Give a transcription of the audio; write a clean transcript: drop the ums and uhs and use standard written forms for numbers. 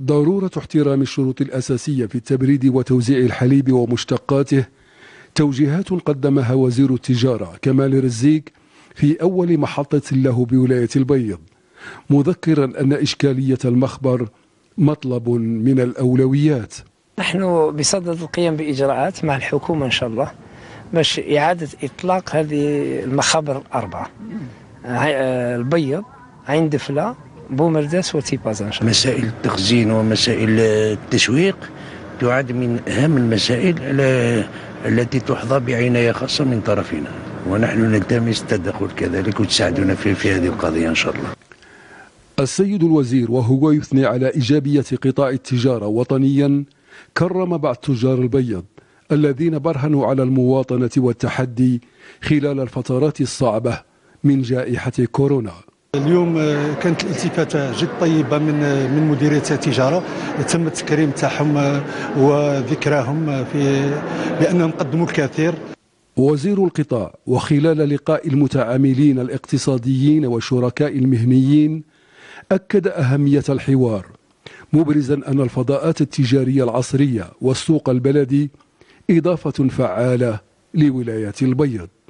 ضرورة احترام الشروط الأساسية في التبريد وتوزيع الحليب ومشتقاته توجيهات قدمها وزير التجارة كمال رزيق في أول محطة له بولاية البيض، مذكرا أن إشكالية المخبر مطلب من الأولويات. نحن بصدد القيام بإجراءات مع الحكومة إن شاء الله باش إعادة إطلاق هذه المخابر الأربعة: البيض، عين دفلة، بومرداس وتيبازا إن شاء الله. مسائل التخزين ومسائل التسويق تعد من أهم المسائل التي تحظى بعناية خاصة من طرفنا، ونحن نلتمس التدخل كذلك وتساعدنا في هذه القضية إن شاء الله. السيد الوزير وهو يثني على إيجابية قطاع التجارة وطنيا كرم بعض تجار البيض الذين برهنوا على المواطنة والتحدي خلال الفترات الصعبة من جائحة كورونا. اليوم كانت الالتفاتة جد طيبة من مديرية التجارة، تم التكريم تاعهم وذكراهم بأنهم قدموا الكثير. وزير القطاع وخلال لقاء المتعاملين الاقتصاديين والشركاء المهنيين أكد أهمية الحوار، مبرزا أن الفضاءات التجارية العصرية والسوق البلدي إضافة فعالة لولاية البيض.